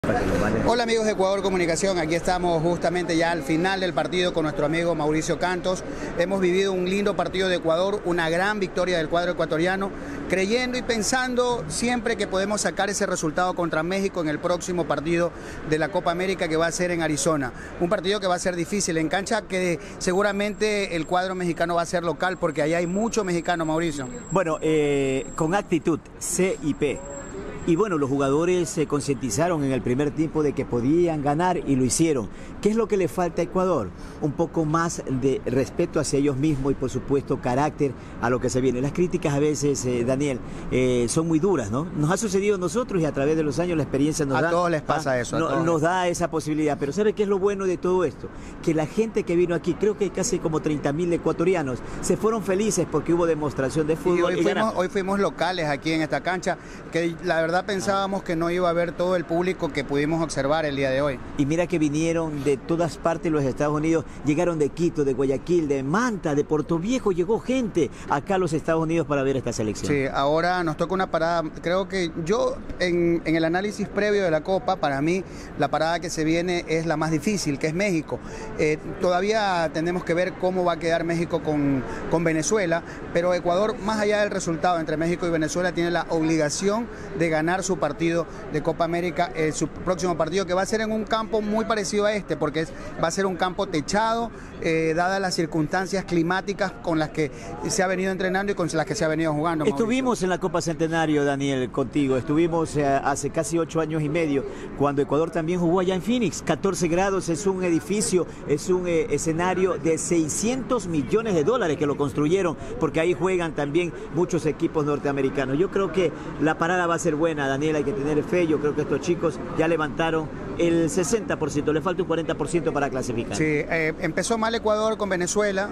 Hola amigos de Ecuador Comunicación, aquí estamos justamente ya al final del partido con nuestro amigo Mauricio Cantos. Hemos vivido un lindo partido de Ecuador, una gran victoria del cuadro ecuatoriano, creyendo y pensando siempre que podemos sacar ese resultado contra México en el próximo partido de la Copa América que va a ser en Arizona. Un partido que va a ser difícil, en cancha que seguramente el cuadro mexicano va a ser local porque allá hay mucho mexicano, Mauricio. Bueno, con actitud, C y P. Y bueno, los jugadores se concientizaron en el primer tiempo de que podían ganar y lo hicieron. ¿Qué es lo que le falta a Ecuador? Un poco más de respeto hacia ellos mismos y por supuesto carácter a lo que se viene. Las críticas a veces, Daniel, son muy duras, ¿no? Nos ha sucedido a nosotros y a través de los años la experiencia nos da... A todos les pasa eso. Nos da esa posibilidad. Pero ¿sabe qué es lo bueno de todo esto? Que la gente que vino aquí, creo que casi como 30.000 ecuatorianos, se fueron felices porque hubo demostración de fútbol. Y hoy fuimos locales aquí en esta cancha, que la verdad pensábamos que no iba a haber todo el público que pudimos observar el día de hoy. Y mira que vinieron de todas partes de los Estados Unidos, llegaron de Quito, de Guayaquil, de Manta, de Puerto Viejo, llegó gente acá a los Estados Unidos para ver esta selección. Sí, ahora nos toca una parada, creo que yo en el análisis previo de la Copa, para mí la parada que se viene es la más difícil, que es México. Todavía tenemos que ver cómo va a quedar México con Venezuela, pero Ecuador, más allá del resultado entre México y Venezuela, tiene la obligación de ganar su partido de Copa América, su próximo partido, que va a ser en un campo muy parecido a este, porque va a ser un campo techado, dadas las circunstancias climáticas con las que se ha venido entrenando y con las que se ha venido jugando. Estuvimos Mauricio. en la Copa Centenario, Daniel, contigo. Estuvimos hace casi 8 años y medio, cuando Ecuador también jugó allá en Phoenix. 14 grados, es un edificio, es un escenario de $600 millones que lo construyeron, porque ahí juegan también muchos equipos norteamericanos. Yo creo que la parada va a ser buena, Daniel, hay que tener fe. Yo creo que estos chicos ya levantaron el 60%, le falta un 40% para clasificar. Sí, empezó mal Ecuador con Venezuela,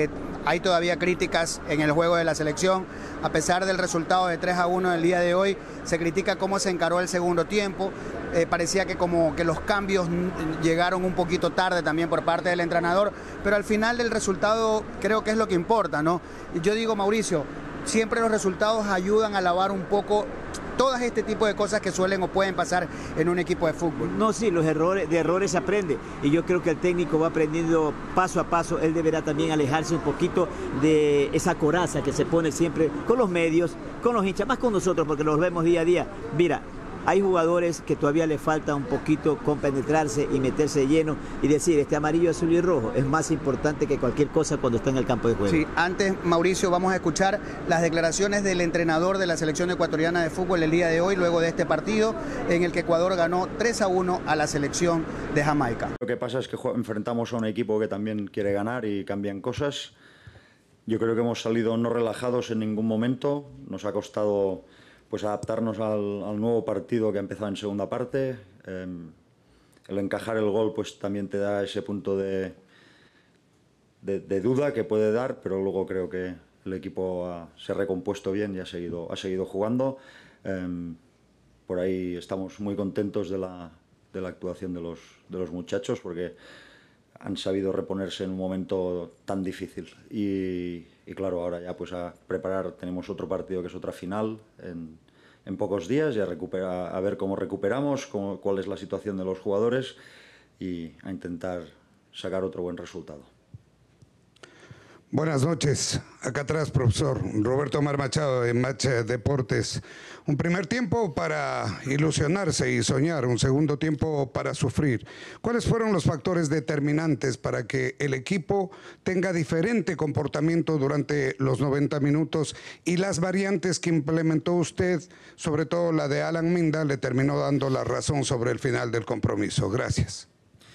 hay todavía críticas en el juego de la selección, a pesar del resultado de 3-1 del día de hoy, se critica cómo se encaró el segundo tiempo, parecía que como que los cambios llegaron un poquito tarde también por parte del entrenador, pero al final del resultado creo que es lo que importa, ¿no? Yo digo, Mauricio, siempre los resultados ayudan a lavar un poco todas este tipo de cosas que suelen o pueden pasar en un equipo de fútbol. No, sí, de errores se aprende, y yo creo que el técnico va aprendiendo paso a paso. Él deberá también alejarse un poquito de esa coraza que se pone siempre con los medios, con los hinchas, más con nosotros porque los vemos día a día. Mira, hay jugadores que todavía le falta un poquito compenetrarse y meterse de lleno y decir, este amarillo, azul y rojo es más importante que cualquier cosa cuando está en el campo de juego. Sí, antes, Mauricio, vamos a escuchar las declaraciones del entrenador de la selección ecuatoriana de fútbol el día de hoy, luego de este partido en el que Ecuador ganó 3-1 a la selección de Jamaica. Lo que pasa es que enfrentamos a un equipo que también quiere ganar y cambian cosas. Yo creo que hemos salido no relajados en ningún momento, nos ha costado pues adaptarnos al nuevo partido que ha empezado en segunda parte. El encajar el gol pues también te da ese punto de duda que puede dar, pero luego creo que el equipo se ha recompuesto bien y ha seguido jugando. Por ahí estamos muy contentos de la actuación de los muchachos, porque han sabido reponerse en un momento tan difícil. Y claro, ahora ya pues a preparar, tenemos otro partido que es otra final en pocos días, y a ver cómo recuperamos, cuál es la situación de los jugadores, y a intentar sacar otro buen resultado. Buenas noches. Acá atrás, profesor Roberto Omar Machado de Match Deportes. Un primer tiempo para ilusionarse y soñar, un segundo tiempo para sufrir. ¿Cuáles fueron los factores determinantes para que el equipo tenga diferente comportamiento durante los 90 minutos y las variantes que implementó usted, sobre todo la de Alan Minda, le terminó dando la razón sobre el final del compromiso? Gracias.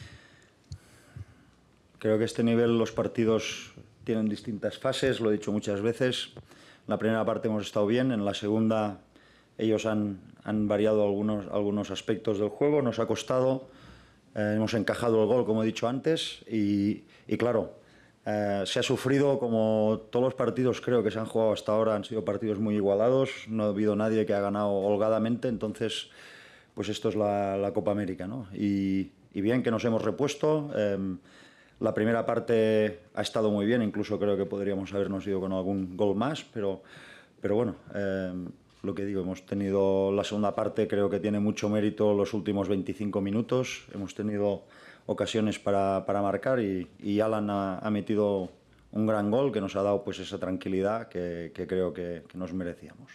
Creo que a este nivel los partidos tienen distintas fases, lo he dicho muchas veces. En la primera parte hemos estado bien, en la segunda ellos han variado algunos aspectos del juego, nos ha costado, hemos encajado el gol, como he dicho antes, y claro, se ha sufrido como todos los partidos creo que se han jugado hasta ahora, han sido partidos muy igualados, no ha habido nadie que ha ganado holgadamente, entonces pues esto es la Copa América, ¿no? Y bien que nos hemos repuesto. La primera parte ha estado muy bien, incluso creo que podríamos habernos ido con algún gol más, pero bueno, lo que digo, hemos tenido la segunda parte, creo que tiene mucho mérito los últimos 25 minutos. Hemos tenido ocasiones para marcar y Alan ha metido un gran gol que nos ha dado pues esa tranquilidad que creo que nos merecíamos.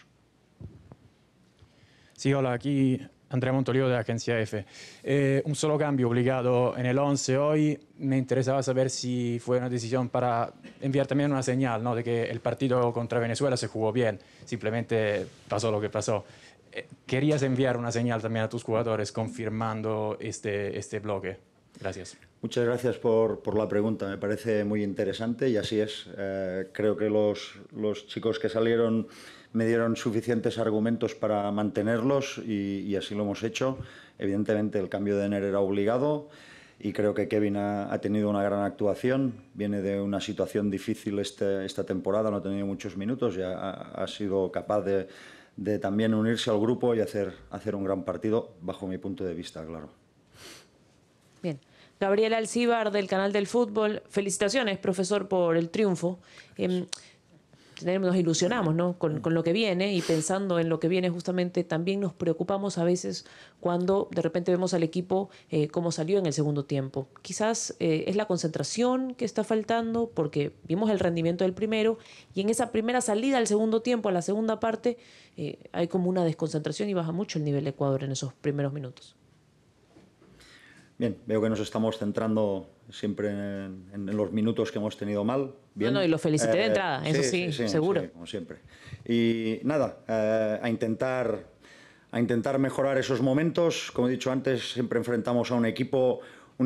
Sí, hola, aquí Andrea Montolio de Agencia F. Un solo cambio obligado en el 11 hoy. Me interesaba saber si fue una decisión para enviar también una señal, ¿no?, de que el partido contra Venezuela se jugó bien, simplemente pasó lo que pasó. ¿Querías enviar una señal también a tus jugadores confirmando este bloque? Gracias. Muchas gracias por la pregunta, me parece muy interesante y así es. Creo que los chicos que salieron me dieron suficientes argumentos para mantenerlos y así lo hemos hecho. Evidentemente el cambio de Ener era obligado y creo que Kevin ha tenido una gran actuación. Viene de una situación difícil esta temporada, no ha tenido muchos minutos y ha sido capaz de también unirse al grupo y hacer un gran partido, bajo mi punto de vista, claro. Bien. Gabriel Alcíbar, del Canal del Fútbol. Felicitaciones, profesor, por el triunfo. Nos ilusionamos, ¿no?, con lo que viene, y pensando en lo que viene justamente también nos preocupamos a veces cuando de repente vemos al equipo cómo salió en el segundo tiempo. Quizás es la concentración que está faltando, porque vimos el rendimiento del primero y en esa primera salida al segundo tiempo, a la segunda parte, hay como una desconcentración y baja mucho el nivel de Ecuador en esos primeros minutos. Bien, veo que nos estamos centrando siempre en los minutos que hemos tenido mal. Bien. No, y lo felicité de entrada, eso sí, seguro. Sí, como siempre. Y nada, a intentar mejorar esos momentos. Como he dicho antes, siempre enfrentamos a un equipo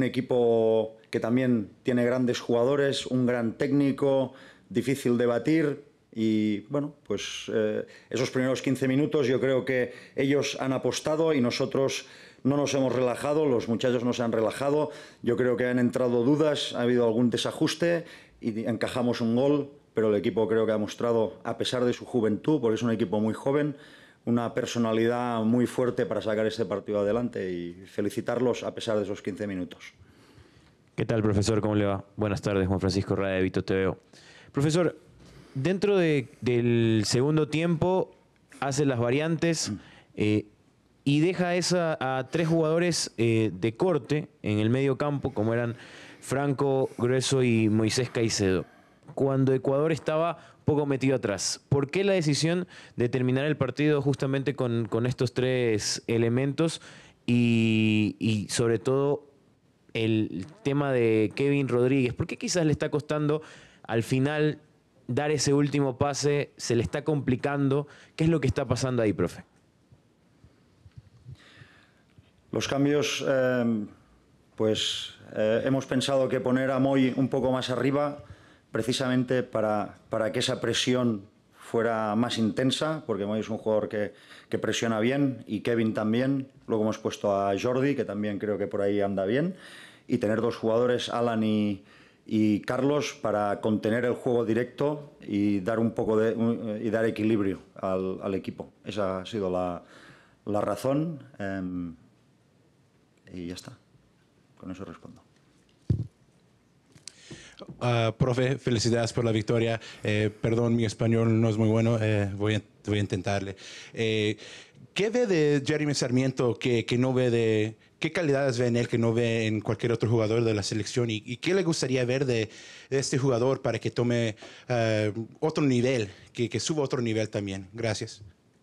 que también tiene grandes jugadores, un gran técnico, difícil de batir. Y bueno, pues esos primeros 15 minutos yo creo que ellos han apostado y nosotros no nos hemos relajado, los muchachos no se han relajado. Yo creo que han entrado dudas, ha habido algún desajuste y encajamos un gol, pero el equipo creo que ha mostrado, a pesar de su juventud, porque es un equipo muy joven, una personalidad muy fuerte para sacar este partido adelante y felicitarlos a pesar de esos 15 minutos. ¿Qué tal, profesor? ¿Cómo le va? Buenas tardes, Juan Francisco Rada de Vito TVO. Profesor, dentro del segundo tiempo hace las variantes y deja a tres jugadores de corte en el medio campo, como eran Franco, Grueso y Moisés Caicedo, cuando Ecuador estaba poco metido atrás. ¿Por qué la decisión de terminar el partido justamente con estos tres elementos y sobre todo el tema de Kevin Rodríguez? ¿Por qué quizás le está costando al final dar ese último pase? ¿Se le está complicando? ¿Qué es lo que está pasando ahí, profe? Los cambios, hemos pensado que poner a Moy un poco más arriba, precisamente para que esa presión fuera más intensa, porque Moy es un jugador que presiona bien y Kevin también. Luego hemos puesto a Jordi, que también creo que por ahí anda bien, y tener dos jugadores, Alan y Carlos, para contener el juego directo y dar y dar equilibrio al equipo. Esa ha sido la razón. Y ya está. Con eso respondo. Profe, felicidades por la victoria. Perdón, mi español no es muy bueno. Voy a intentarle. ¿Qué ve de Jeremy Sarmiento que no ve qué calidades ve en él que no ve en cualquier otro jugador de la selección? ¿Y qué le gustaría ver de este jugador para que tome otro nivel, que suba otro nivel también? Gracias.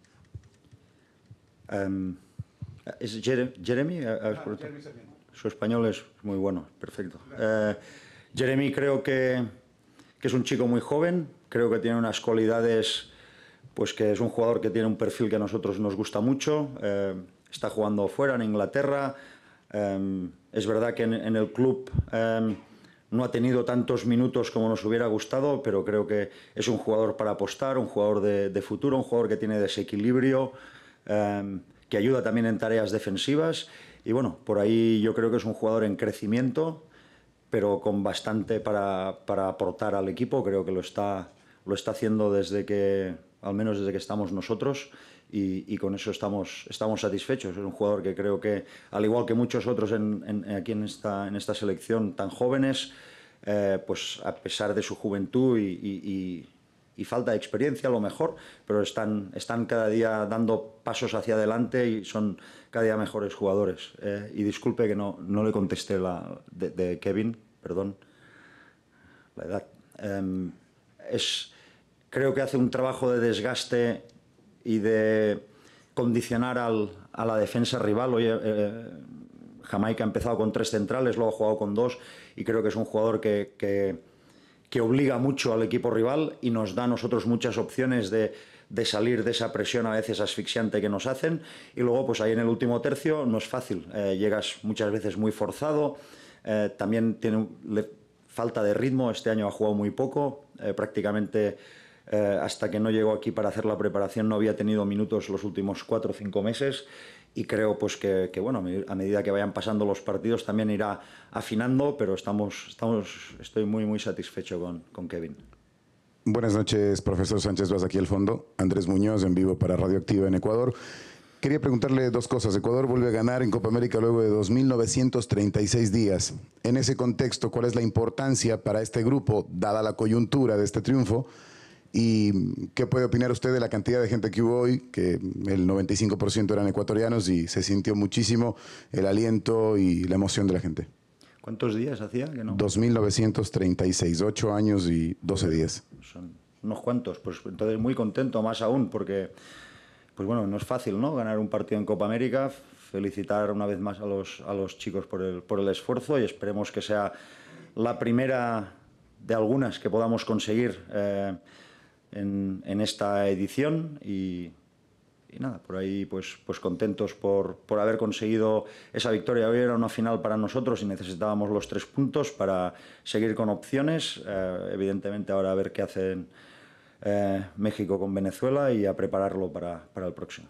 ¿Es Jeremy? Su español es muy bueno, perfecto. Jeremy creo que es un chico muy joven, creo que tiene unas cualidades, pues que es un jugador que tiene un perfil que a nosotros nos gusta mucho, está jugando fuera en Inglaterra, es verdad que en el club no ha tenido tantos minutos como nos hubiera gustado, pero creo que es un jugador para apostar, un jugador de futuro, un jugador que tiene desequilibrio, que ayuda también en tareas defensivas y bueno, por ahí yo creo que es un jugador en crecimiento, pero con bastante para aportar al equipo. Creo que lo está haciendo al menos desde que estamos nosotros y con eso estamos satisfechos. Es un jugador que creo que, al igual que muchos otros aquí en esta selección tan jóvenes, pues a pesar de su juventud y y falta de experiencia a lo mejor, pero están cada día dando pasos hacia adelante y son cada día mejores jugadores. Y disculpe que no le contesté de Kevin, perdón, la edad. Creo que hace un trabajo de desgaste y de condicionar a la defensa rival. Hoy Jamaica ha empezado con 3 centrales, luego ha jugado con 2 y creo que es un jugador que obliga mucho al equipo rival y nos da a nosotros muchas opciones de salir de esa presión a veces asfixiante que nos hacen. Y luego pues ahí en el último tercio no es fácil, llegas muchas veces muy forzado, también tiene falta de ritmo, este año ha jugado muy poco, prácticamente hasta que no llegó aquí para hacer la preparación no había tenido minutos los últimos 4 o 5 meses y creo pues que bueno, a medida que vayan pasando los partidos también irá afinando, pero estoy muy satisfecho con Kevin. Buenas noches, profesor Sánchez Vaz, aquí al fondo. Andrés Muñoz, en vivo para Radioactiva en Ecuador. Quería preguntarle 2 cosas. Ecuador vuelve a ganar en Copa América luego de 2.936 días. En ese contexto, ¿cuál es la importancia para este grupo, dada la coyuntura de este triunfo? ¿Y qué puede opinar usted de la cantidad de gente que hubo hoy? Que el 95% eran ecuatorianos y se sintió muchísimo el aliento y la emoción de la gente. ¿Cuántos días hacía que no? 2.936, 8 años y 12 días. Son unos cuantos, pues entonces muy contento, más aún, porque pues bueno, no es fácil, ¿no? Ganar un partido en Copa América. Felicitar una vez más a los chicos por el esfuerzo y esperemos que sea la primera de algunas que podamos conseguir en esta edición y nada, por ahí pues contentos por haber conseguido esa victoria. Hoy era una final para nosotros y necesitábamos los 3 puntos para seguir con opciones. Evidentemente ahora a ver qué hacen México con Venezuela y a prepararlo para el próximo.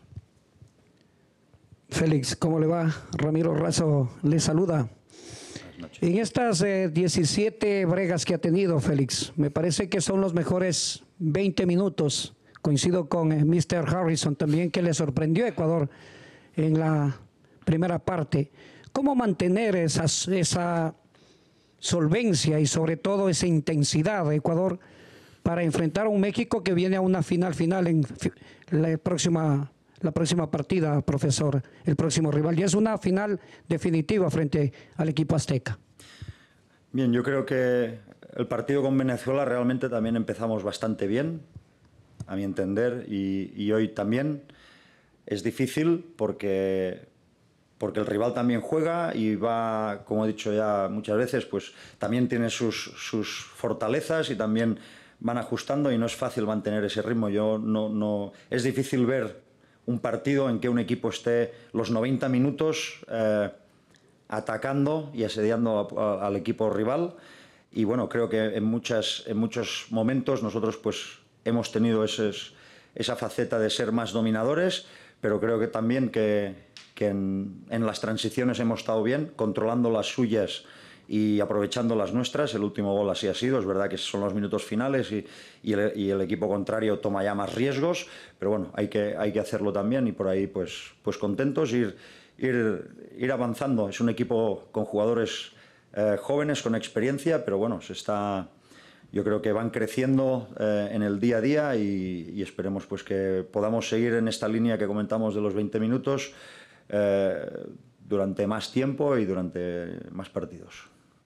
Félix, ¿cómo le va? Ramiro Razo le saluda. En estas 17 bregas que ha tenido Félix, me parece que son los mejores 20 minutos. Coincido con Mr. Harrison también, que le sorprendió a Ecuador en la primera parte. ¿Cómo mantener esa solvencia y sobre todo esa intensidad de Ecuador para enfrentar a un México que viene a una final en la próxima partida, profesor, el próximo rival? Y es una final definitiva frente al equipo azteca. Bien, yo creo que el partido con Venezuela realmente también empezamos bastante bien, a mi entender, y hoy también es difícil porque el rival también juega y va, como he dicho ya muchas veces, pues también tiene sus fortalezas y también van ajustando y no es fácil mantener ese ritmo. Es difícil ver un partido en que un equipo esté los 90 minutos atacando y asediando al equipo rival. Y bueno, creo que en muchos momentos nosotros pues hemos tenido esa faceta de ser más dominadores, pero creo que también que en las transiciones hemos estado bien, controlando las suyas y aprovechando las nuestras. El último gol así ha sido, es verdad que son los minutos finales y el equipo contrario toma ya más riesgos, pero bueno, hay que hacerlo también y por ahí pues contentos, ir avanzando. Es un equipo con jugadores jóvenes, con experiencia, pero bueno, yo creo que van creciendo en el día a día y esperemos pues que podamos seguir en esta línea que comentamos de los 20 minutos durante más tiempo y durante más partidos.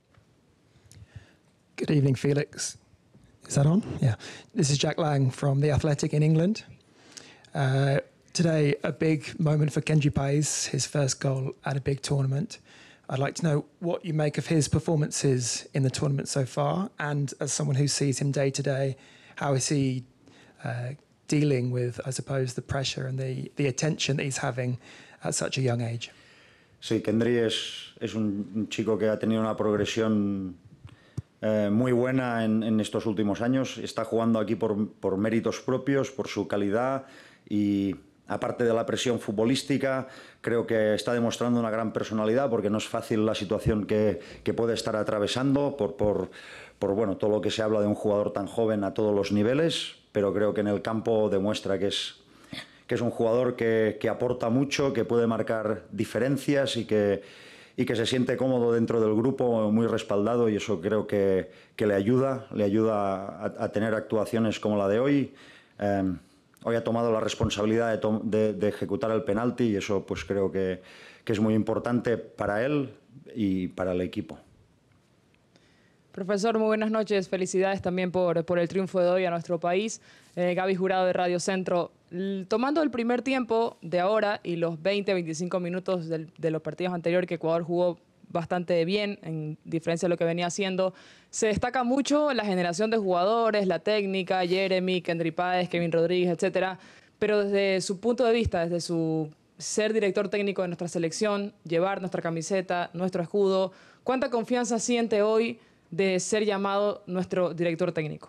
Good evening, Felix. Is that on? Yeah. This is Jack Lang from The Athletic in England. Today, a big moment for Kenji Paez, his first goal at a big tournament. I'd like to know what you make of his performances in the tournament so far, and as someone who sees him day to day, how is he dealing with, I suppose, the pressure and the attention that he's having at such a young age? Sí, Kendry es un chico que ha tenido una progresión muy buena en estos últimos años. Está jugando aquí por méritos propios, por su calidad y aparte de la presión futbolística, creo que está demostrando una gran personalidad porque no es fácil la situación que puede estar atravesando por bueno, todo lo que se habla de un jugador tan joven a todos los niveles, pero creo que en el campo demuestra que es un jugador que aporta mucho, que puede marcar diferencias y que y que se siente cómodo dentro del grupo, muy respaldado, y eso creo que le ayuda a tener actuaciones como la de hoy. Hoy ha tomado la responsabilidad de ejecutar el penalti y eso pues creo que es muy importante para él y para el equipo. Profesor, muy buenas noches. Felicidades también por el triunfo de hoy a nuestro país. Gaby Jurado de Radio Centro. Tomando el primer tiempo de ahora y los 20-25 minutos de los partidos anteriores que Ecuador jugó bastante bien, en diferencia de lo que venía haciendo, se destaca mucho la generación de jugadores, la técnica, Jeremy, Kendry Páez, Kevin Rodríguez, etcétera. Pero desde su punto de vista, desde su ser director técnico de nuestra selección, llevar nuestra camiseta, nuestro escudo, ¿cuánta confianza siente hoy de ser llamado nuestro director técnico?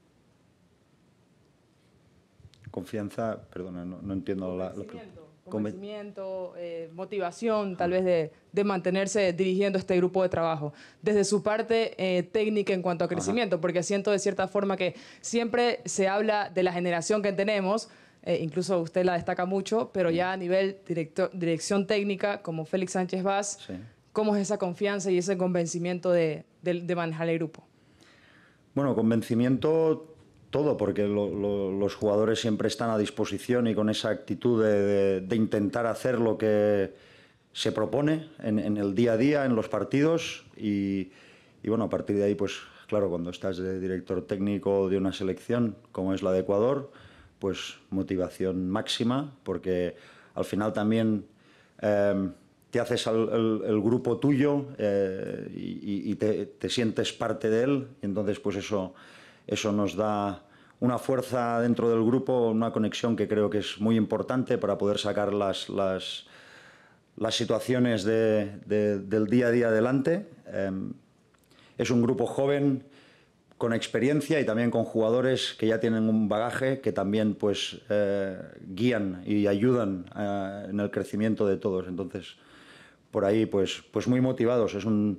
Confianza, perdona, no entiendo la convencimiento, motivación tal vez de mantenerse dirigiendo este grupo de trabajo. Desde su parte técnica en cuanto a crecimiento, porque siento de cierta forma que siempre se habla de la generación que tenemos, incluso usted la destaca mucho, pero ya a nivel dirección técnica, como Félix Sánchez Vaz, sí. ¿Cómo es esa confianza y ese convencimiento de manejar el grupo? Bueno, convencimiento todo, porque los jugadores siempre están a disposición y con esa actitud de intentar hacer lo que se propone en el día a día, en los partidos y bueno, a partir de ahí, pues claro, cuando estás de director técnico de una selección como es la de Ecuador, pues motivación máxima, porque al final también te haces el grupo tuyo y te sientes parte de él, y entonces pues eso nos da una fuerza dentro del grupo, una conexión que creo que es muy importante para poder sacar las situaciones del día a día adelante. Es un grupo joven, con experiencia y también con jugadores que ya tienen un bagaje que también pues guían y ayudan en el crecimiento de todos. Entonces, por ahí pues muy motivados. Es un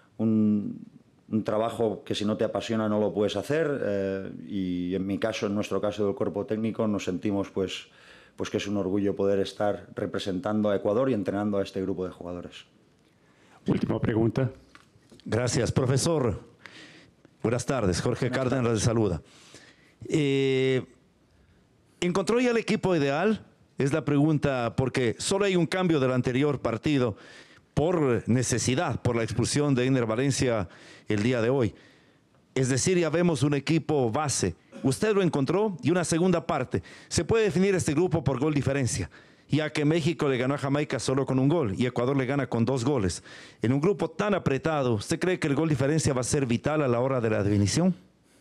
trabajo que si no te apasiona no lo puedes hacer y en mi caso, en nuestro caso del cuerpo técnico, nos sentimos pues que es un orgullo poder estar representando a Ecuador y entrenando a este grupo de jugadores. Última pregunta. Gracias, profesor. Buenas tardes, Jorge Cárdenas les saluda. ¿Encontró ya el equipo ideal? Es la pregunta, porque solo hay un cambio del anterior partido por necesidad, por la expulsión de Iner Valencia el día de hoy. Es decir, ya vemos un equipo base. Usted lo encontró y una segunda parte. Se puede definir este grupo por gol diferencia, ya que México le ganó a Jamaica solo con un gol y Ecuador le gana con 2 goles. En un grupo tan apretado, ¿usted cree que el gol diferencia va a ser vital a la hora de la definición?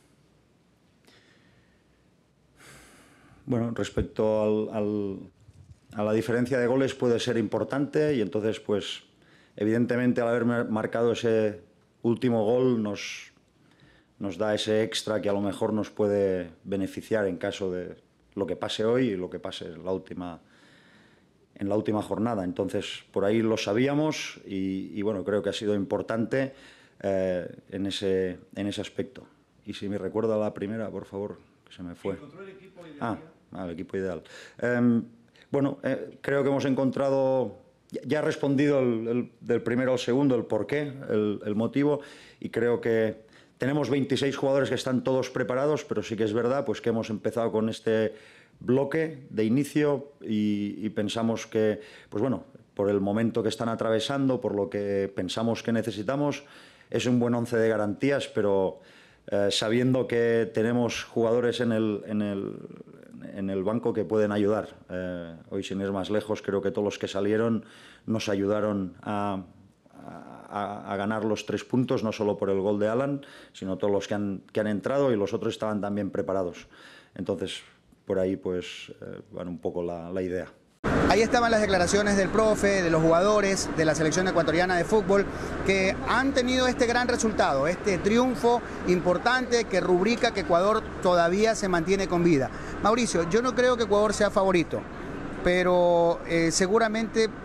Bueno, respecto a la diferencia de goles puede ser importante y entonces, pues, evidentemente al haber marcado ese último gol nos da ese extra que a lo mejor nos puede beneficiar en caso de lo que pase hoy y lo que pase en la última jornada. Entonces, por ahí lo sabíamos y bueno, creo que ha sido importante en ese aspecto. Y si me recuerda la primera, por favor, que se me fue. ¿Encontró el equipo ideal? El equipo ideal. Bueno, creo que hemos encontrado, ya he respondido del primero al segundo, el porqué, el motivo, y creo que tenemos 26 jugadores que están todos preparados, pero sí que es verdad pues, que hemos empezado con este bloque de inicio y pensamos que, pues bueno, por el momento que están atravesando, por lo que pensamos que necesitamos, es un buen 11 de garantías, pero sabiendo que tenemos jugadores en el banco que pueden ayudar. Hoy, sin ir más lejos, creo que todos los que salieron nos ayudaron a ganar los 3 puntos, no solo por el gol de Alan, sino todos los que han entrado y los otros estaban también preparados. Entonces, por ahí pues van un poco la idea. Ahí estaban las declaraciones del profe, de los jugadores de la selección ecuatoriana de fútbol que han tenido este gran resultado, este triunfo importante que rubrica que Ecuador todavía se mantiene con vida. Mauricio, yo no creo que Ecuador sea favorito, pero seguramente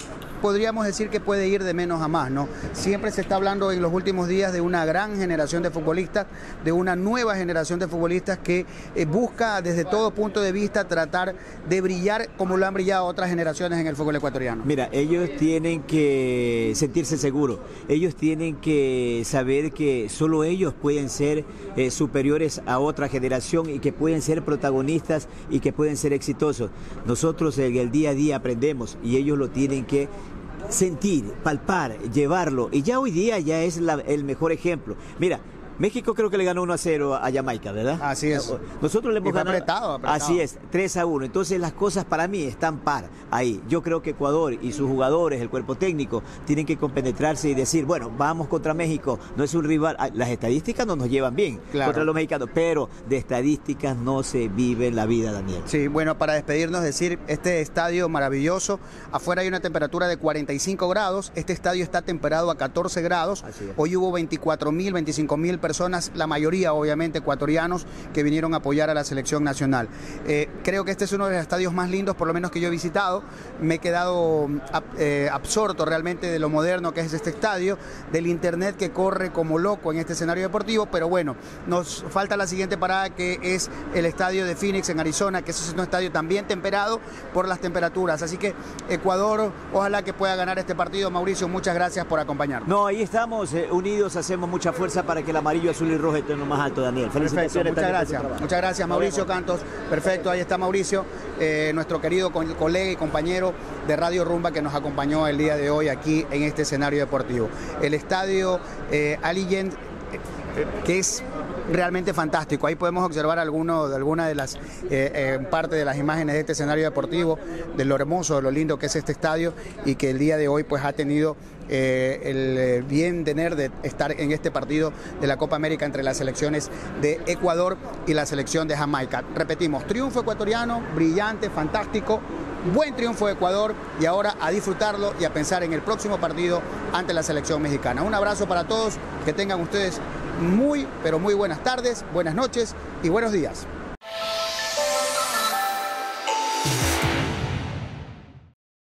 podríamos decir que puede ir de menos a más, ¿no? Siempre se está hablando en los últimos días de una gran generación de futbolistas, de una nueva generación de futbolistas que busca desde todo punto de vista tratar de brillar como lo han brillado otras generaciones en el fútbol ecuatoriano. Mira, ellos tienen que sentirse seguros, ellos tienen que saber que solo ellos pueden ser superiores a otra generación y que pueden ser protagonistas y que pueden ser exitosos. Nosotros en el día a día aprendemos y ellos lo tienen que sentir, palpar, llevarlo, y ya hoy día ya es el mejor ejemplo. Mira, México creo que le ganó 1-0 a Jamaica, ¿verdad? Así es. Nosotros le hemos ganado. Apretado. Así es, 3-1. Entonces las cosas para mí están par ahí. Yo creo que Ecuador y sus jugadores, el cuerpo técnico, tienen que compenetrarse y decir, bueno, vamos contra México, no es un rival. Las estadísticas no nos llevan bien contra los mexicanos, pero de estadísticas no se vive la vida, Daniel. Sí, bueno, para despedirnos, decir, este estadio maravilloso, afuera hay una temperatura de 45 grados, este estadio está temperado a 14 grados, hoy hubo 24.000, 25.000 personas, la mayoría obviamente ecuatorianos, que vinieron a apoyar a la selección nacional. Creo que este es uno de los estadios más lindos, por lo menos que yo he visitado. Me he quedado absorto realmente de lo moderno que es este estadio, del internet que corre como loco en este escenario deportivo, pero bueno, nos falta la siguiente parada, que es el estadio de Phoenix en Arizona, que es un estadio también temperado por las temperaturas. Así que Ecuador, ojalá que pueda ganar este partido. Mauricio, muchas gracias por acompañarnos. No, ahí estamos unidos, hacemos mucha fuerza para que la amarillo, azul y rojo esté en lo más alto, Daniel. Felicitaciones. Perfecto, muchas gracias Mauricio Cantos. Perfecto, ahí está Mauricio, nuestro querido colega y compañero de Radio Rumba, que nos acompañó el día de hoy aquí en este escenario deportivo. El estadio Allegiant, que es realmente fantástico. Ahí podemos observar alguna de las parte de las imágenes de este escenario deportivo, de lo hermoso, de lo lindo que es este estadio, y que el día de hoy pues ha tenido el bien tener de estar en este partido de la Copa América entre las selecciones de Ecuador y la selección de Jamaica. Repetimos, triunfo ecuatoriano, brillante, fantástico, buen triunfo de Ecuador, y ahora a disfrutarlo y a pensar en el próximo partido ante la selección mexicana. Un abrazo para todos, que tengan ustedes muy, pero muy buenas tardes, buenas noches y buenos días.